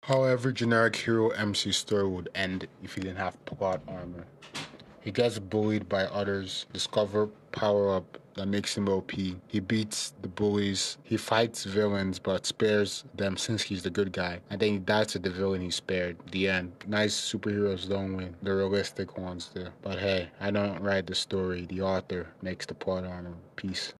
How every generic hero MC story would end if he didn't have plot armor. He gets bullied by others, discover power up that makes him OP. He beats the bullies. He fights villains but spares them since he's the good guy. And then he dies to the villain he spared. The end. Nice superheroes don't win. The realistic ones do. But hey, I don't write the story. The author makes the plot armor. Peace.